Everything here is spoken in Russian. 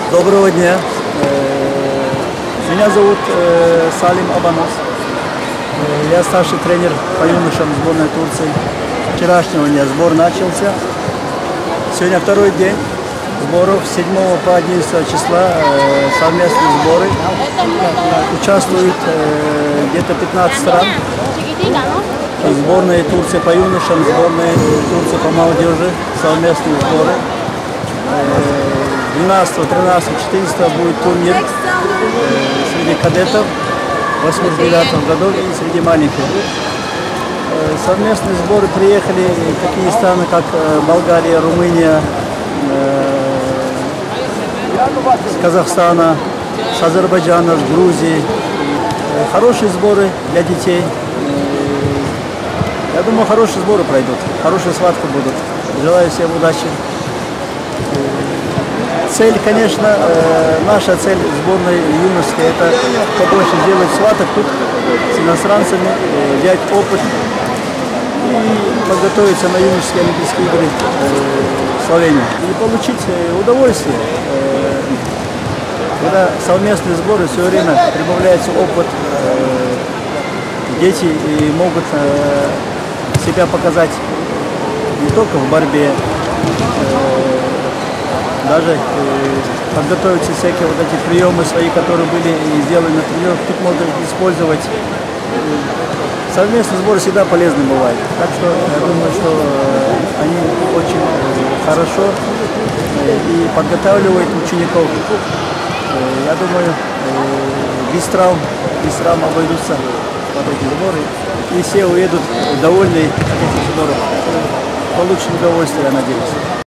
Доброго дня. Меня зовут Салим Абанос. Я старший тренер по юношам сборной Турции. Вчерашнего дня сбор начался. Сегодня второй день сборов. С 7 по 11 числа совместные сборы. Участвуют где-то 15 стран. Сборная Турции по юношам, сборная Турции по молодежи. Совместные сборы. 12, 13, 14 будет турнир среди кадетов 89 году и среди маленьких. Совместные сборы приехали такие страны, как Болгария, Румыния, с Казахстана, с Азербайджана, с Грузии. Хорошие сборы для детей. Я думаю, хорошие сборы пройдут, хорошие схватки будут. Желаю всем удачи. Цель, конечно, наша цель сборной юношеской – это побольше сделать схваток тут с иностранцами, взять опыт и подготовиться на юношеские Олимпийские игры в Словении. И получить удовольствие. Когда совместные сборы, все время прибавляется опыт, дети могут себя показать не только в борьбе, даже подготовиться всякие вот эти приемы свои, которые были сделаны на тренировках, тут можно использовать. Совместные сборы всегда полезны бывают. Так что я думаю, что они очень хорошо и подготавливают учеников. Я думаю, без травм обойдутся вот эти сборы. И все уедут довольны от этих сборов. Получат удовольствие, я надеюсь.